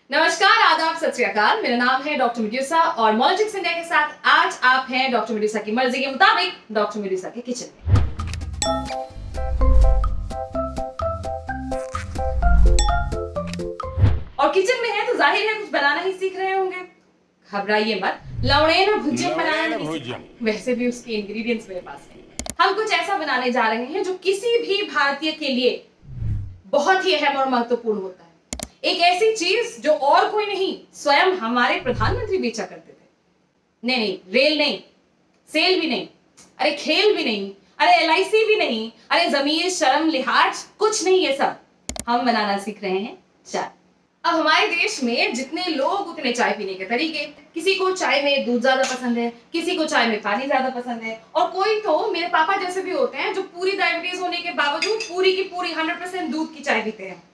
नमस्कार, आदाब, सत श्री अकाल। मेरा नाम है डॉक्टर मेडुसा और मॉलिटिक्स इंडिया के साथ आज आप हैं डॉक्टर मेडुसा की मर्जी के मुताबिक डॉक्टर मेडुसा के किचन में। और किचन में है तो जाहिर है कुछ बनाना ही सीख रहे होंगे। घबराइए मत, लवणेन और भुजिया बनाना नहीं सीखा। वैसे भी उसके इंग्रेडिएंट्स मेरे पास हैं। हम कुछ ऐसा बनाने जा रहे हैं जो किसी भी भारतीय के लिए बहुत ही अहम और महत्वपूर्ण होता है। एक ऐसी चीज जो और कोई नहीं, स्वयं हमारे प्रधानमंत्री बेचा करते थे। नहीं, रेल नहीं, सेल भी नहीं, अरे खेल भी नहीं, अरे LIC भी नहीं, अरे जमीर शर्म लिहाज कुछ नहीं। ये सब हम बनाना सीख रहे हैं चाय। अब हमारे देश में जितने लोग उतने चाय पीने के तरीके। किसी को चाय में दूध ज्यादा पसंद है, किसी को चाय में पानी ज्यादा पसंद है, और कोई तो मेरे पापा जैसे भी होते हैं जो पूरी डायबिटीज होने के बावजूद पूरी की पूरी 100% दूध की चाय पीते हैं।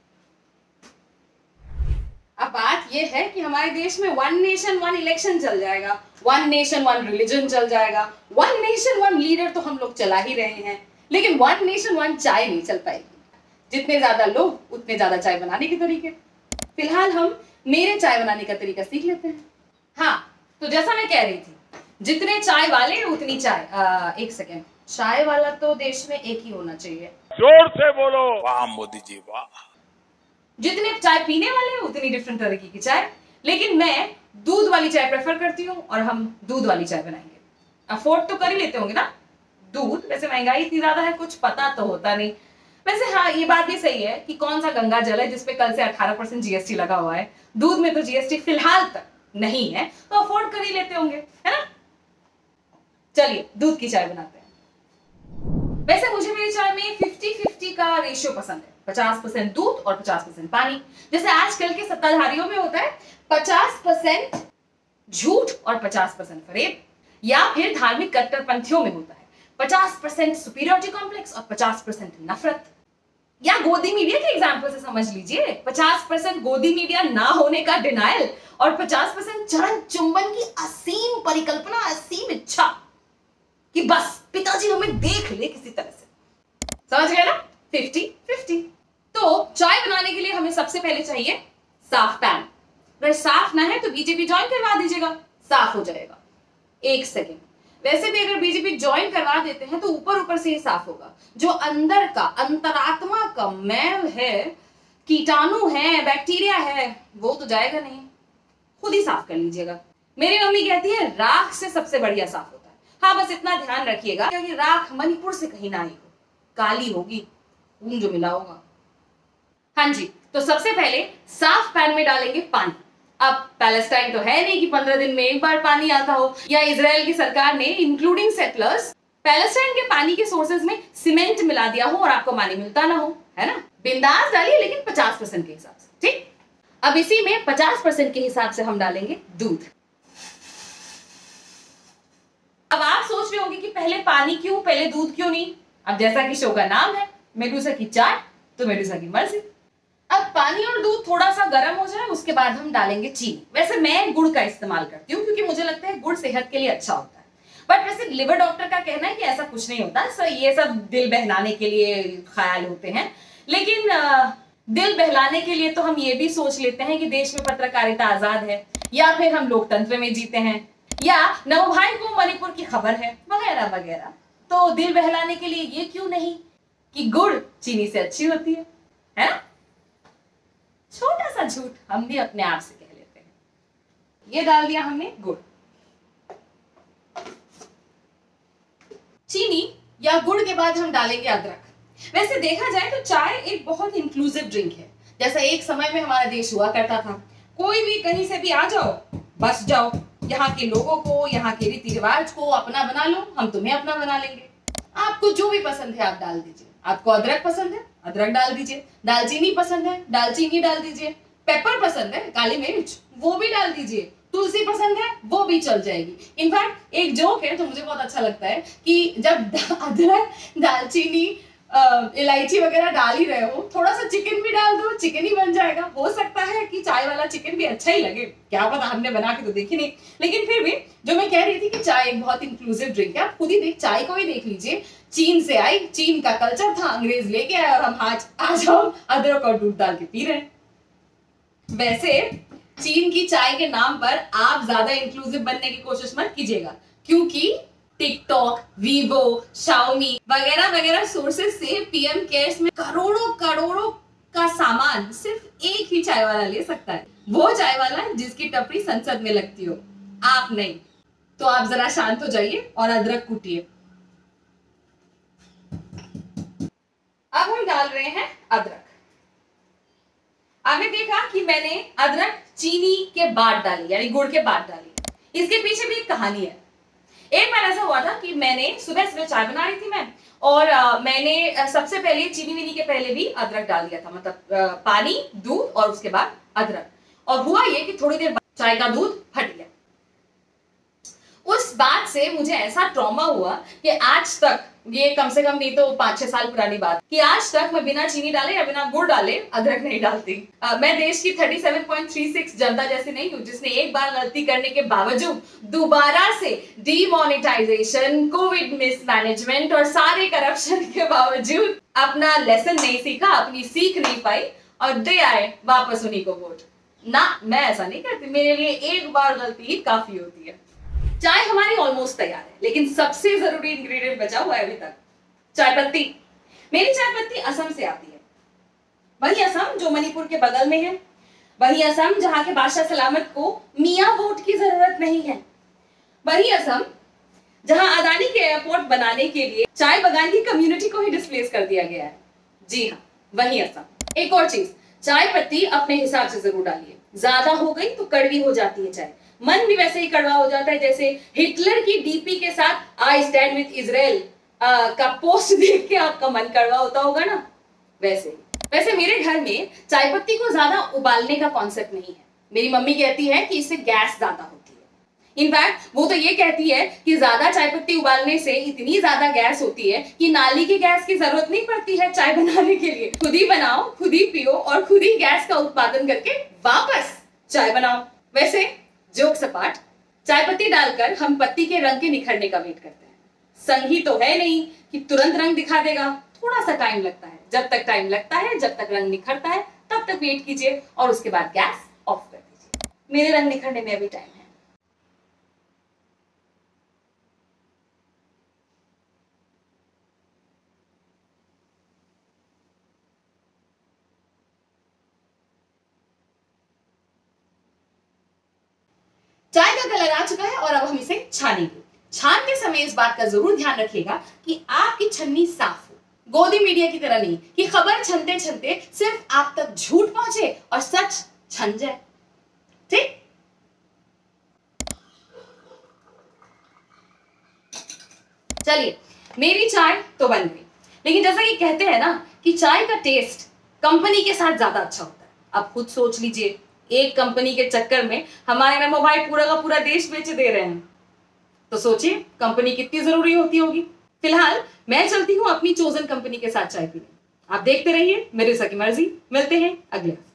अब बात यह है कि हमारे देश में 1 नेशन 1 इलेक्शन चल जाएगा, 1 नेशन 1 रिलीजन चल जाएगा, 1 नेशन 1 लीडर तो हम लोग चला ही रहे हैं, लेकिन 1 नेशन 1 चाय नहीं चल पाएगी। जितने ज्यादा लोग उतने ज्यादा चाय बनाने के तरीके। फिलहाल हम मेरे चाय बनाने का तरीका सीख लेते हैं। हाँ, तो जैसा मैं कह रही थी, जितने चाय वाले उतनी चाय। एक सेकेंड, चाय वाला तो देश में एक ही होना चाहिए। जोर से बोलो। वाह मोदी जी वाह। जितने चाय पीने वाले उतनी डिफरेंट तरीके की चाय, लेकिन मैं दूध वाली चाय प्रेफर करती हूँ और हम दूध वाली चाय बनाएंगे। अफोर्ड तो कर ही लेते होंगे ना दूध। वैसे महंगाई इतनी ज्यादा है, कुछ पता तो होता नहीं। वैसे हाँ, ये बात भी सही है कि कौन सा गंगा जल है जिसपे कल से 18% GST लगा हुआ है। दूध में तो GST फिलहाल तक नहीं है, तो अफोर्ड कर ही लेते होंगे, है ना। चलिए दूध की चाय बनाते हैं। वैसे मुझे मेरी चाय में 50-50 का रेशियो पसंद है। 50% दूध और 50% पानी। जैसे आजकल के सत्ताधारियों में होता है 50% झूठ और 50% फरेब, या फिर धार्मिक कट्टरपंथियों में होता है 50% सुपीरियरिटी कॉम्प्लेक्स और 50% नफरत। या गोदी मीडिया के एग्जाम्पल से समझ लीजिए, 50% गोदी मीडिया ना होने का डिनायल और 50% चरण चुंबन की असीम परिकल्पना, असीम इच्छा कि बस पिताजी हमें देख ले किसी तरह से। समझ गए ना, 50-50। तो चाय बनाने के लिए हमें सबसे पहले चाहिए साफ पैन। अगर साफ ना है तो बीजेपी ज्वाइन करवा दीजिएगा, साफ हो जाएगा। एक सेकेंड, वैसे भी अगर बीजेपी ज्वाइन करवा देते हैं तो ऊपर ऊपर से ही साफ होगा। जो अंदर का, अंतरात्मा का मैल है, कीटाणु है, बैक्टीरिया है, वो तो जाएगा नहीं। खुद ही साफ कर लीजिएगा। मेरी मम्मी कहती है राख से सबसे बढ़िया साफ होता है। हाँ, बस इतना ध्यान रखिएगा कि राख मणिपुर से कहीं ना आई हो, काली होगी, खून जो मिला होगा। हाँ जी, तो सबसे पहले साफ पैन में डालेंगे पानी। अब पैलेस्टाइन तो है नहीं कि 15 दिन में एक बार पानी आता हो, या इजराइल की सरकार ने इंक्लूडिंग सेटलर्स पैलेस्टाइन के पानी के सोर्सेज में सीमेंट मिला दिया हो और आपको पानी मिलता ना हो, है ना। बिंदास डालिए, लेकिन 50% के हिसाब से, ठीक। अब इसी में 50% के हिसाब से हम डालेंगे दूध। अब आप सोच रहे होंगे कि पहले पानी क्यों, पहले दूध क्यों नहीं। अब जैसा कि शो का नाम है मेडुसा की चाय, तो मेडुसा की मर्जी। अब पानी और दूध थोड़ा सा गर्म हो जाए, उसके बाद हम डालेंगे चीनी। वैसे मैं गुड़ का इस्तेमाल करती हूँ क्योंकि मुझे लगता है गुड़ सेहत के लिए अच्छा होता है, बट वैसे लिवर डॉक्टर का कहना है कि ऐसा कुछ नहीं होता। सो ये सब दिल बहलाने के लिए ख्याल होते हैं, लेकिन दिल बहलाने के लिए तो हम ये भी सोच लेते हैं कि देश में पत्रकारिता आजाद है, या फिर हम लोकतंत्र में जीते हैं, या नवभाई को मणिपुर की खबर है, वगैरह वगैरह। तो दिल बहलाने के लिए ये क्यों नहीं कि गुड़ चीनी से अच्छी होती है ना। छोटा सा झूठ हम भी अपने आप से कह लेते हैं। ये डाल दिया हमने गुड़। चीनी या गुड़ के बाद हम डालेंगे अदरक। वैसे देखा जाए तो चाय एक बहुत इंक्लूसिव ड्रिंक है। जैसा एक समय में हमारा देश हुआ करता था, कोई भी कहीं से भी आ जाओ, बस जाओ, यहाँ के लोगों को, यहाँ के रीति रिवाज को अपना बना लो, हम तुम्हें अपना बना लेंगे। आपको जो भी पसंद है आप डाल दीजिए। आपको अदरक पसंद है, अदरक डाल दीजिए। दालचीनी पसंद है, दालचीनी डाल दीजिए। पेपर पसंद है, काली मिर्च, वो भी डाल दीजिए। तुलसी पसंद है, वो भी चल जाएगी। इनफैक्ट एक जोक है जो मुझे बहुत अच्छा लगता है कि जब अदरक, दालचीनी, इलायची वगैरह डाल ही रहे हो, थोड़ा सा चिकन भी डाल दो, चिकन ही बन जाएगा। हो सकता है कि चाय वाला चिकन भी अच्छा ही लगे, क्या पता, हमने बना के तो देखी नहीं। लेकिन फिर भी जो मैं कह रही थी कि चाय एक बहुत इंक्लूसिव ड्रिंक है। आप खुद ही चाय को ही देख लीजिए, चीन से आई, चीन का कल्चर था, अंग्रेज लेके आए, और हम आज हम अदरक और दूध डाल के पी रहे हैं। वैसे चीन की चाय के नाम पर आप ज्यादा इंक्लूसिव बनने की कोशिश मत कीजिएगा, क्योंकि टिकटॉक, वीवो, शाओमी वगैरह वगैरह सोर्सेस से पीएम केयर्स में करोड़ों करोड़ों का सामान सिर्फ एक ही चाय वाला ले सकता है। वो चाय वाला जिसकी टपरी संसद में लगती हो, आप नहीं। तो आप जरा शांत हो जाइए और अदरक कूटिए। अब हम डाल रहे हैं अदरक। आपने देखा कि मैंने अदरक चीनी के बाद डाली, यानी गुड़ के बाद डाली। इसके पीछे भी एक कहानी है। एक बार ऐसा हुआ था कि मैंने सुबह सुबह चाय बना रही थी मैं, और मैंने सबसे पहले चीनी विनी के पहले भी अदरक डाल दिया था, मतलब पानी, दूध और उसके बाद अदरक। और हुआ ये कि थोड़ी देर बाद चाय का दूध फट गया। उस बात से मुझे ऐसा ट्रॉमा हुआ कि आज तक, ये कम से कम नहीं तो 5-6 साल पुरानी बात, कि आज तक मैं बिना चीनी डाले या बिना गुड़ डाले अदरक नहीं डालती। मैं देश की 37.36 जनता जैसी नहीं हूं जिसने एक बार गलती करने के बावजूद दोबारा से डीमोनेटाइजेशन, कोविड मिसमैनेजमेंट और सारे करप्शन के बावजूद अपना लेसन नहीं सीखा, अपनी सीख नहीं पाई और दे आए वापस उन्हीं को वोट। ना, मैं ऐसा नहीं करती, मेरे लिए एक बार गलती ही काफी होती है। चाय हमारी ऑलमोस्ट तैयार है, लेकिन सबसे जरूरी इंग्रेडिएंट बचा हुआ है अभी तक, चाय पत्ती। मेरी चाय पत्ती असम से आती है। वही असम जो मणिपुर के बगल में है, वही असम जहां के बादशाह सलामत को मियां वोट की जरूरत नहीं है, वही असम जहां अदानी के एयरपोर्ट बनाने के लिए चाय बगान की कम्युनिटी को ही डिस्प्लेस कर दिया गया है। जी हाँ, वही असम। एक और चीज, चाय पत्ती अपने हिसाब से जरूर डालिए, ज्यादा हो गई तो कड़वी हो जाती है चाय। मन भी वैसे ही कड़वा हो जाता है जैसे हिटलर की डीपी के साथ आई स्टैंड विद इजराइल का पोस्ट देख के आपका मन कड़वा होता होगा ना, वैसे मेरे घर में चाय पत्ती को ज्यादा उबालने का कॉन्सेप्ट नहीं है। मेरी मम्मी कहती है कि इससे गैस ज्यादा होती है। इनफैक्ट वो तो ये कहती है कि ज्यादा चाय पत्ती उबालने से इतनी ज्यादा गैस होती है कि नाली की गैस की जरूरत नहीं पड़ती है चाय बनाने के लिए। खुद ही बनाओ, खुद ही पियो और खुद ही गैस का उत्पादन करके वापस चाय बनाओ। वैसे जोक सपाट, चाय पत्ती डालकर हम पत्ती के रंग के निखरने का वेट करते हैं। संग ही तो है नहीं कि तुरंत रंग दिखा देगा, थोड़ा सा टाइम लगता है। जब तक टाइम लगता है, जब तक रंग निखरता है, तब तक वेट कीजिए और उसके बाद गैस ऑफ कर दीजिए। मेरे रंग निखरने में अभी टाइम है। चाय का कलर आ चुका है और अब हम इसे छानेंगे। छानते समय इस बात का जरूर ध्यान रखिएगा कि आपकी छन्नी साफ हो। गोदी मीडिया की तरह नहीं कि खबर छनते छनते सिर्फ आप तक झूठ पहुंचे और सच छन जाए। ठीक? चलिए, मेरी चाय तो बन गई, लेकिन जैसा कि कहते हैं ना कि चाय का टेस्ट कंपनी के साथ ज्यादा अच्छा होता है। अब खुद सोच लीजिए, एक कंपनी के चक्कर में हमारे नमो भाई पूरा का पूरा देश बेच दे रहे हैं, तो सोचिए कंपनी कितनी जरूरी होती होगी। फिलहाल मैं चलती हूँ अपनी चोजन कंपनी के साथ चाय पीने। आप देखते रहिए मेरे की मर्जी। मिलते हैं अगले हफ्ते।